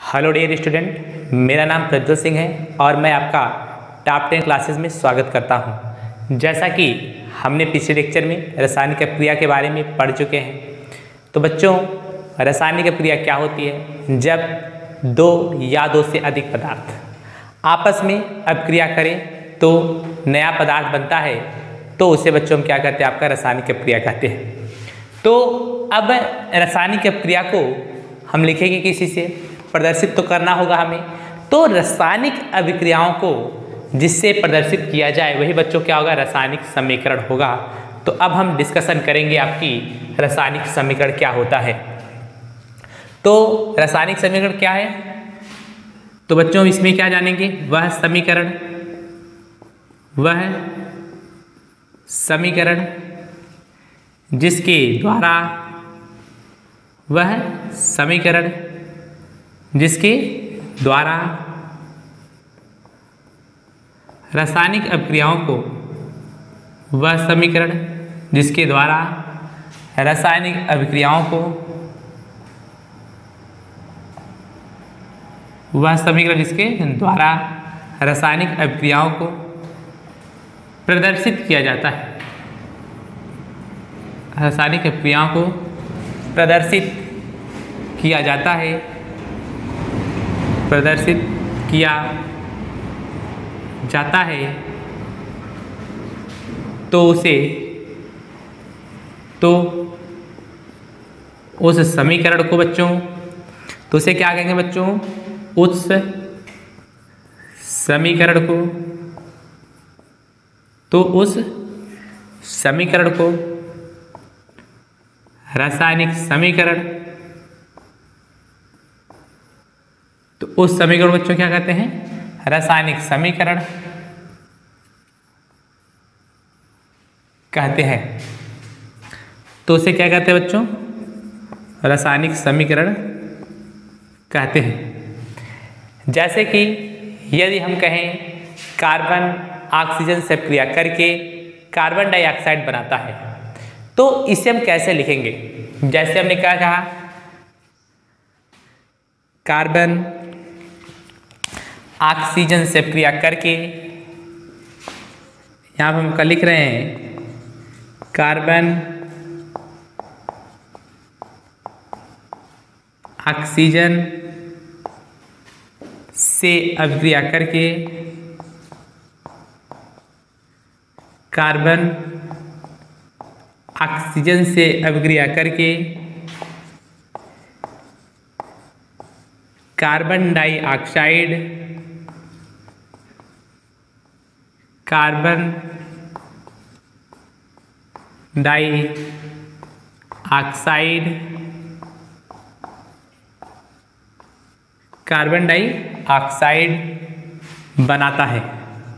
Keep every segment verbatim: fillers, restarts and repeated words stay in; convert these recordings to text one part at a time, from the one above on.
Hello dear student, मेरा नाम प्रज्वल सिंह है और मैं आपका टॉप टेन क्लासेस में स्वागत करता हूं। जैसा कि हमने पिछले लेक्चर में रासायनिक अभिक्रिया के बारे में पढ़ चुके हैं, तो बच्चों रासायनिक अभिक्रिया क्या होती है? जब दो या दो से अधिक पदार्थ आपस में अभिक्रिया करें तो नया पदार्थ बनता है, तो उसे बच्चों हम क्या कहते हैं? आपका रासायनिक अभिक्रिया कहते हैं। तो अब रासायनिक अभिक्रिया को हम लिखेंगे किसी से, प्रदर्शित तो करना होगा हमें। तो रासायनिक अभिक्रियाओं को जिससे प्रदर्शित किया जाए वही बच्चों क्या होगा? रासायनिक समीकरण होगा। तो अब हम डिस्कशन करेंगे आपकी रासायनिक समीकरण क्या होता है। तो रासायनिक समीकरण क्या है? तो बच्चों इसमें क्या जानेंगे? वह समीकरण वह समीकरण जिसके द्वारा वह समीकरण जिसके द्वारा रासायनिक अभिक्रियाओं को वह समीकरण जिसके द्वारा रासायनिक अभिक्रियाओं को वह समीकरण जिसके द्वारा रासायनिक अभिक्रियाओं को प्रदर्शित किया जाता है रासायनिक अभिक्रियाओं को प्रदर्शित किया जाता है प्रदर्शित किया जाता है तो उसे तो उस समीकरण को बच्चों तो उसे क्या कहेंगे बच्चों? उस समीकरण को तो उस समीकरण को रासायनिक समीकरण तो उस समीकरण बच्चों क्या कहते हैं? रासायनिक समीकरण कहते हैं। तो उसे क्या कहते हैं बच्चों? रासायनिक समीकरण कहते हैं। जैसे कि यदि हम कहें कार्बन ऑक्सीजन से क्रिया करके कार्बन डाइऑक्साइड बनाता है, तो इसे हम कैसे लिखेंगे? जैसे हमने क्या कहा, कार्बन ऑक्सीजन से क्रिया करके, यहाँ पर हम क्या लिख रहे हैं? कार्बन ऑक्सीजन से अभिक्रिया करके कार्बन ऑक्सीजन से अभिक्रिया करके carbon dioxide carbon dioxide carbon dioxide बनाता है।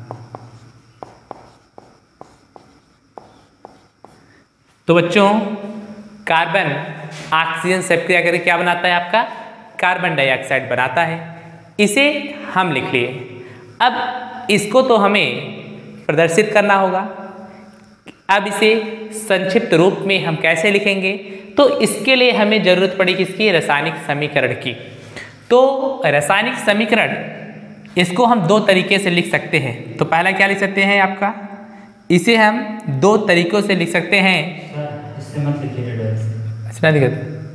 तो बच्चों कार्बन ऑक्सीजन से क्रिया करके क्या बनाता है? आपका कार्बन डाइऑक्साइड बनाता है। इसे हम लिख लिए। अब इसको तो हमें प्रदर्शित करना होगा। अब इसे संक्षिप्त रूप में हम कैसे लिखेंगे? तो इसके लिए हमें जरूरत पड़ी किसकी? रासायनिक समीकरण की। तो रासायनिक समीकरण इसको हम दो तरीके से लिख सकते हैं। तो पहला क्या लिख सकते हैं आपका? इसे हम दो तरीकों से लिख सकते हैं। इससे मत लिखिए, अच्छा लिखते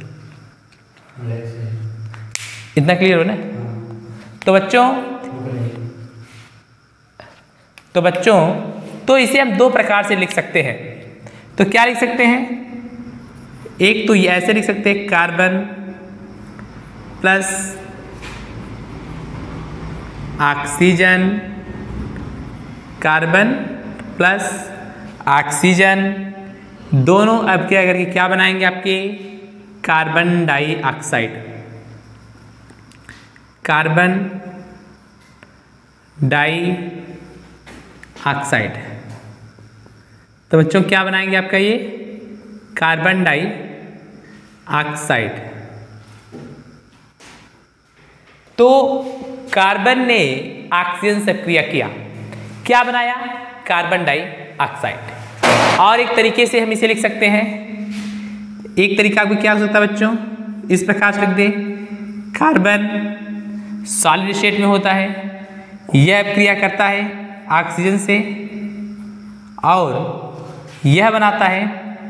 इतना क्लियर हो ना? तो बच्चों तो बच्चों तो इसे हम दो प्रकार से लिख सकते हैं। तो क्या लिख सकते हैं? एक तो ये ऐसे लिख सकते हैं, carbon plus oxygen carbon plus oxygen दोनों अब क्या करके क्या बनाएंगे? आपके कार्बन डाइऑक्साइड कार्बन डाइऑक्साइड। तो बच्चों क्या बनाएंगे? आपका ये कार्बन डाइऑक्साइड। तो कार्बन ने ऑक्सीजन से क्रिया किया, क्या बनाया? Carbon dioxide. और एक तरीके से हम इसे लिख सकते हैं, एक तरीका भी क्या हो सकता है बच्चों? इस प्रकार से लिख दे कार्बन सॉलिड स्टेट में होता है, यह क्रिया करता है ऑक्सीजन से और यह बनाता है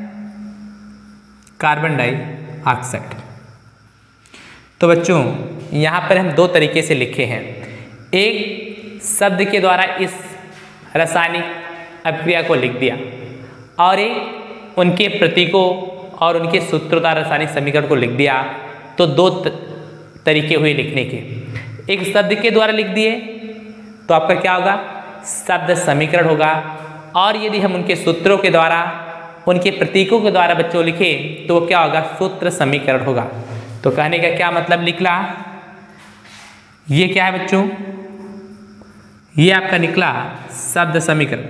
कार्बन डाइऑक्साइड। तो बच्चों यहाँ पर हम दो तरीके से लिखे हैं, एक शब्द के द्वारा इस रासायनिक अभिक्रिया को लिख दिया और एक उनके प्रतीकों और उनके सूत्रों द्वारा रासायनिक समीकरण को लिख दिया। तो दो तरीके हुए लिखने के, एक शब्द के द्वारा लिख दिए तो आपका क्या होगा, शब्द समीकरण होगा, और यदि हम उनके सूत्रों के द्वारा उनके प्रतीकों के द्वारा बच्चों लिखे तो वो क्या होगा, सूत्र समीकरण होगा। तो कहने का क्या मतलब निकला, ये क्या है बच्चों, ये आपका निकला शब्द समीकरण।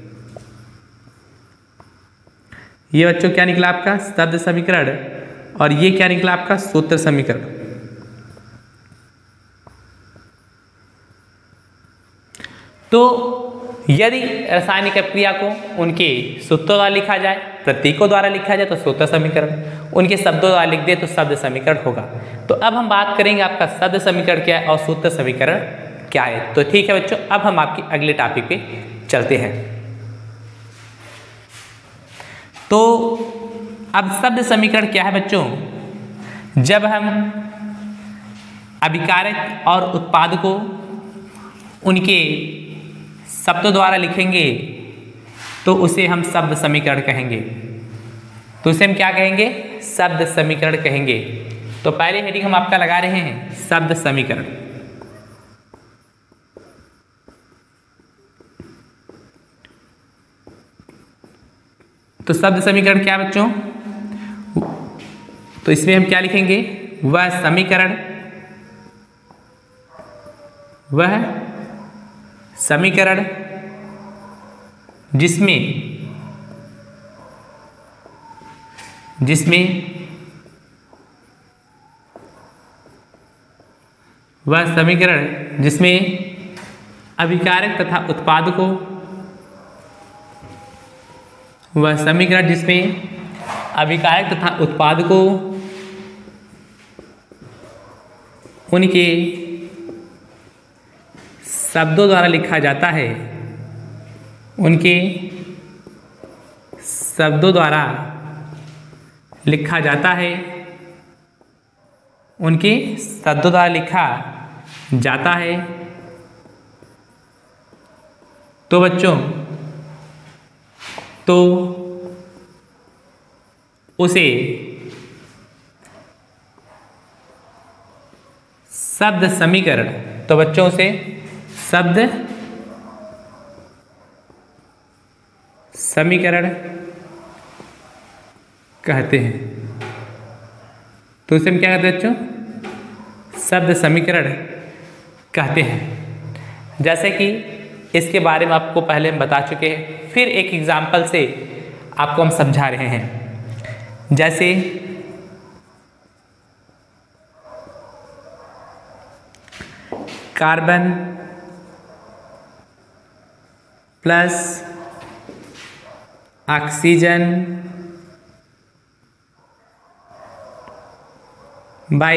ये बच्चों क्या निकला आपका शब्द समीकरण, और ये क्या निकला आपका सूत्र समीकरण। तो यदि रासायनिक क्रिया को उनके सूत्रों द्वारा लिखा जाए, प्रतीकों द्वारा लिखा जाए तो सूत्र समीकरण, उनके शब्दों द्वारा लिख दे तो शब्द समीकरण होगा। तो अब हम बात करेंगे आपका शब्द समीकरण क्या है और सूत्र समीकरण क्या है। तो ठीक है बच्चों, अब हम आपकी अगले टॉपिक पे चलते हैं। तो अब शब्द समीकरण क्या है बच्चों, जब हम अभिकारक और उत्पाद को उनके शब्दों द्वारा लिखेंगे तो उसे हम शब्द समीकरण कहेंगे। तो उसे हम क्या कहेंगे, शब्द समीकरण कहेंगे। तो पहले हेडिंग हम आपका लगा रहे हैं शब्द समीकरण। तो शब्द समीकरण क्या बच्चों, तो इसमें हम क्या लिखेंगे, वह समीकरण, वह समीकरण जिसमें जिसमें वह समीकरण जिसमें अभिकारक तथा उत्पाद को, वह समीकरण जिसमें अभिकारक तथा उत्पाद को उनके शब्दों द्वारा लिखा जाता है, उनके शब्दों द्वारा लिखा जाता है, उनके शब्दों द्वारा लिखा जाता है। तो बच्चों तो उसे शब्द समीकरण, तो बच्चों से शब्द समीकरण कहते हैं। तो उसे हम क्या कहते हैं बच्चों, शब्द समीकरण कहते हैं। जैसे कि इसके बारे में आपको पहले हम बता चुके हैं, फिर एक एग्जाम्पल से आपको हम समझा रहे हैं। जैसे carbon plus oxygen by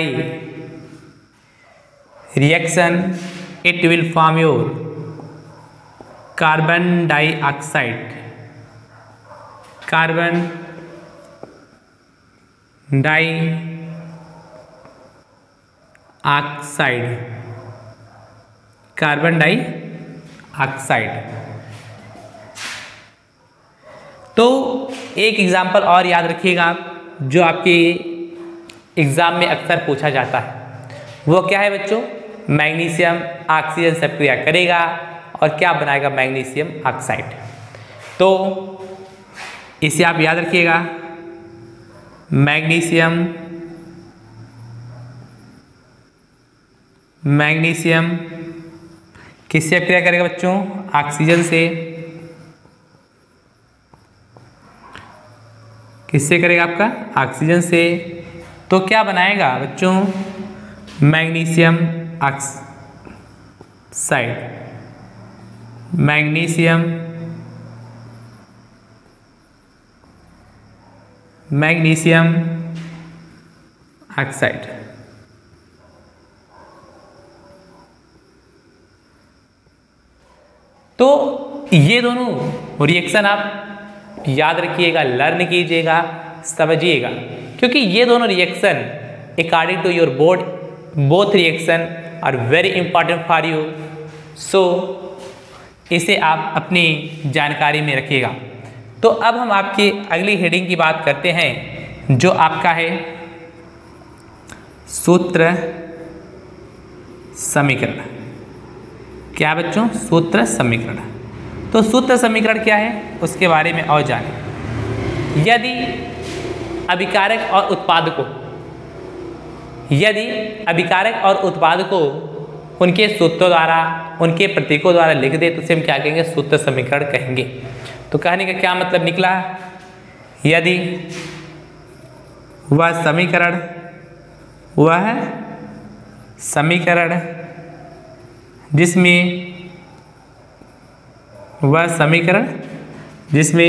reaction it will form your carbon dioxide, carbon dioxide, carbon dioxide. तो एक एग्जाम्पल और याद रखिएगा आप, जो आपके एग्जाम में अक्सर पूछा जाता है, वो क्या है बच्चों, मैग्नीशियम ऑक्सीजन से क्रिया करेगा और क्या बनाएगा, मैग्नीशियम ऑक्साइड। तो इसे आप याद रखिएगा, मैग्नीशियम मैग्नीशियम किससे क्रिया करेगा बच्चों, ऑक्सीजन से। किससे करेगा आपका, ऑक्सीजन से। तो क्या बनाएगा बच्चों, magnesium oxide, magnesium magnesium oxide. तो ये दोनों रिएक्शन आप याद रखिएगा, लर्न कीजिएगा, समझिएगा, क्योंकि ये दोनों reaction according to your board both reaction are very important for you. So इसे आप अपनी जानकारी में रखिएगा। तो अब हम आपकी अगली हेडिंग की बात करते हैं, जो आपका है सूत्र समीकरण। क्या बच्चों? सूत्र समीकरण। तो सूत्र समीकरण क्या है उसके बारे में और जानें। यदि अभिकारक और उत्पादकों यदि अभिकारक और उत्पादकों उनके सूत्रों द्वारा, उनके प्रतीकों द्वारा लिख दे तो उसे हम क्या कहेंगे? सूत्र समीकरण कहेंगे। तो कहने का क्या मतलब निकला? यदि वह समीकरण वह समीकरण जिसमें वह समीकरण जिसमें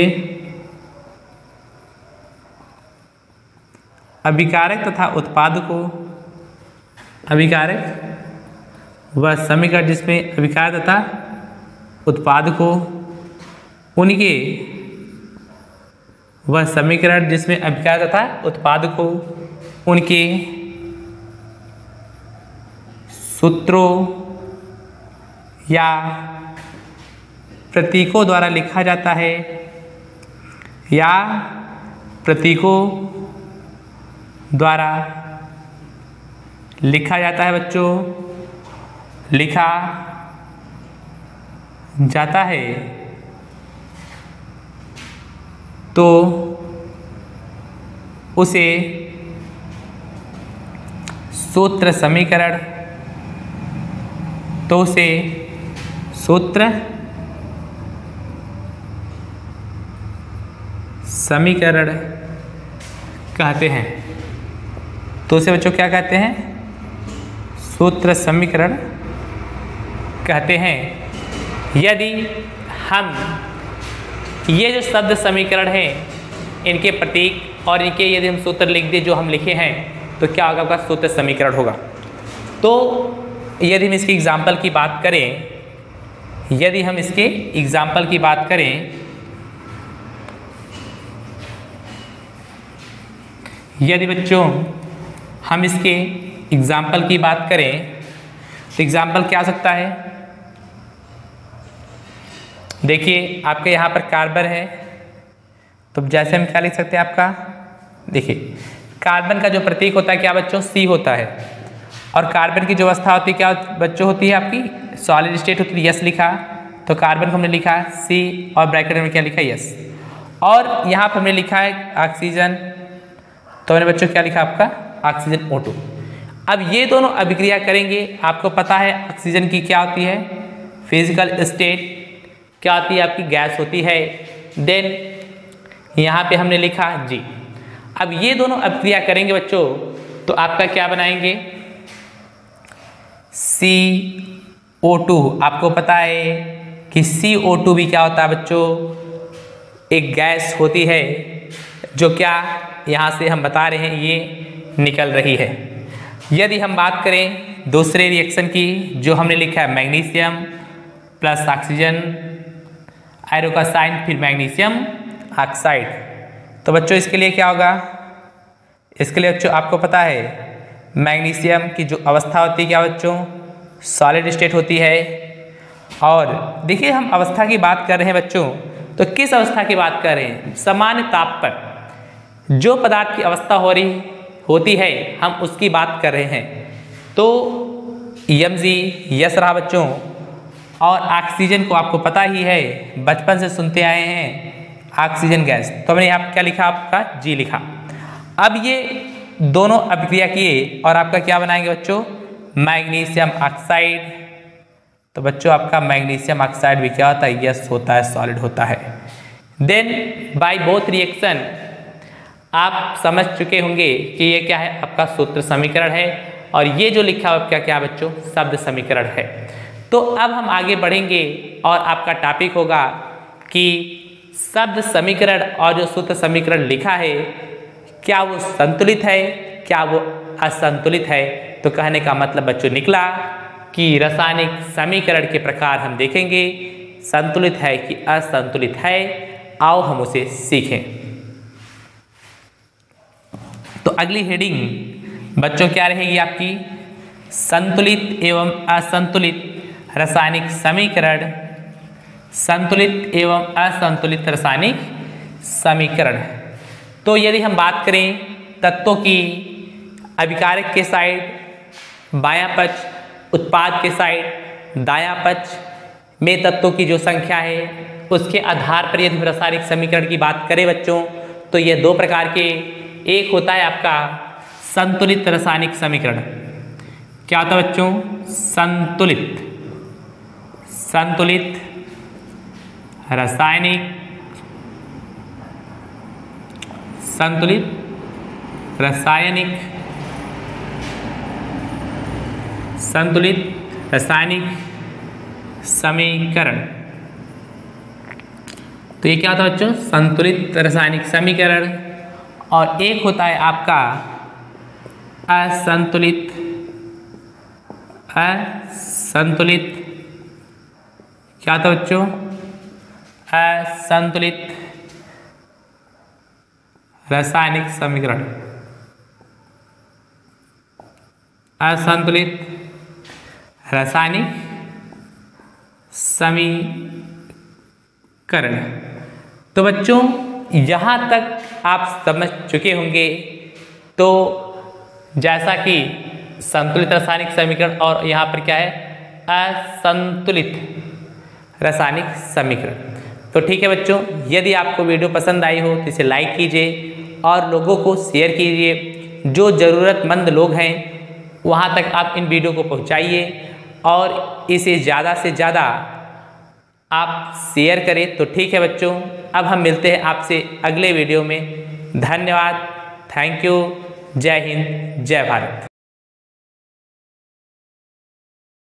अभिकारक तथा उत्पादकों अभिकारक वह समीकरण जिसमें अभिकारक तथा उत्पादकों उनके वह समीकरण जिसमें अभिकारक तथा उत्पादकों उनके सूत्रों या प्रतीकों द्वारा लिखा जाता है या प्रतीकों द्वारा लिखा जाता है बच्चों लिखा जाता है तो उसे सूत्र समीकरण तो उसे सूत्र समीकरण कहते हैं। तो उसे बच्चों क्या कहते हैं? सूत्र समीकरण कहते हैं। यदि हम ये जो शब्द समीकरण हैं इनके प्रतीक और इनके यदि हम सूत्र लिख दें जो हम लिखे हैं तो क्या होगा? आपका सूत्र समीकरण होगा। तो यदि हम इसकी एग्जाम्पल की बात करें यदि हम इसके एग्जाम्पल की बात करें यदि बच्चों हम इसके एग्जाम्पल की बात करें तो एग्जाम्पल क्या हो सकता है? देखिए आपके यहाँ पर कार्बन है तो जैसे हम क्या लिख सकते हैं आपका? देखिए कार्बन का जो प्रतीक होता है क्या बच्चों? सी होता है। और कार्बन की जो अवस्था होती है क्या बच्चों होती है आपकी? सॉलिड स्टेट होती है। यस लिखा तो कार्बन को हमने लिखा सी और ब्रैकेट में क्या लिखा? यस। और यहाँ पर हमने लिखा है ऑक्सीजन तो मैंने बच्चों क्या लिखा आपका? Oxygen O two. अब ये दोनों अभिक्रिया करेंगे। आपको पता है ऑक्सीजन की क्या होती है? फिजिकल स्टेट क्या होती है आपकी? गैस होती है। देन यहाँ पे हमने लिखा जी। अब ये दोनों अभिक्रिया करेंगे बच्चों तो आपका क्या बनाएंगे? C O two. आपको पता है कि सी ओ टू भी क्या होता है बच्चों? एक गैस होती है जो क्या यहाँ से हम बता रहे हैं ये निकल रही है। यदि हम बात करें दूसरे रिएक्शन की जो हमने लिखा है मैग्नीशियम प्लस ऑक्सीजन आयरन का साइन फिर मैग्नीशियम ऑक्साइड तो बच्चों इसके लिए क्या होगा? इसके लिए बच्चों आपको पता है मैग्नीशियम की जो अवस्था होती है क्या बच्चों? सॉलिड स्टेट होती है। और देखिए हम अवस्था की बात कर रहे हैं बच्चों तो किस अवस्था की बात कर रहे हैं? सामान्य ताप पर जो पदार्थ की अवस्था हो रही होती है हम उसकी बात कर रहे हैं। तो एम जी यस रहा बच्चों। और ऑक्सीजन को आपको पता ही है बचपन से सुनते आए हैं ऑक्सीजन गैस तो हमने यहाँ क्या लिखा? आपका जी लिखा। अब ये दोनों अभिक्रिया किए और आपका क्या बनाएंगे बच्चों? Magnesium oxide. तो बच्चों आपका मैग्नीशियम ऑक्साइड भी क्या होता है? यस होता है, सॉलिड होता है। देन बाय बोथ रिएक्शन आप समझ चुके होंगे कि ये क्या है? आपका सूत्र समीकरण है और ये जो लिखा हुआ क्या क्या बच्चों? शब्द समीकरण है। तो अब हम आगे बढ़ेंगे और आपका टॉपिक होगा कि शब्द समीकरण और जो सूत्र समीकरण लिखा है क्या वो संतुलित है, क्या वो असंतुलित है। तो कहने का मतलब बच्चों निकला कि रासायनिक समीकरण के प्रकार हम देखेंगे। संतुलित है कि असंतुलित है, आओ हम उसे सीखें। तो अगली हेडिंग बच्चों क्या रहेगी आपकी? संतुलित एवं असंतुलित रासायनिक समीकरण, संतुलित एवं असंतुलित रासायनिक समीकरण। तो यदि हम बात करें तत्वों की, अभिकारक के साइड बायां पक्ष, उत्पाद के साइड दायां पक्ष में तत्वों की जो संख्या है उसके आधार पर यदि हम रासायनिक समीकरण की बात करें बच्चों, तो ये दो प्रकार के, एक होता है आपका संतुलित रासायनिक समीकरण। क्या होता है बच्चों? संतुलित संतुलित रासायनिक संतुलित रासायनिक संतुलित रासायनिक समीकरण। तो ये क्या होता है बच्चों? संतुलित रासायनिक समीकरण। और एक होता है आपका असंतुलित असंतुलित क्या होता है बच्चों? असंतुलित रासायनिक समीकरण। असंतुलित रासायनिक समीकरण। तो बच्चों यहाँ तक आप समझ चुके होंगे। तो जैसा कि संतुलित रासायनिक समीकरण और यहाँ पर क्या है? असंतुलित रासायनिक समीकरण। तो ठीक है बच्चों, यदि आपको वीडियो पसंद आई हो तो इसे लाइक कीजिए और लोगों को शेयर कीजिए। जो ज़रूरतमंद लोग हैं वहाँ तक आप इन वीडियो को पहुँचाइए और इसे ज़्यादा से ज़्यादा आप शेयर करें। तो ठीक है बच्चों, अब हम मिलते हैं आपसे अगले वीडियो में। धन्यवाद, थैंक यू, जय हिंद, जय भारत।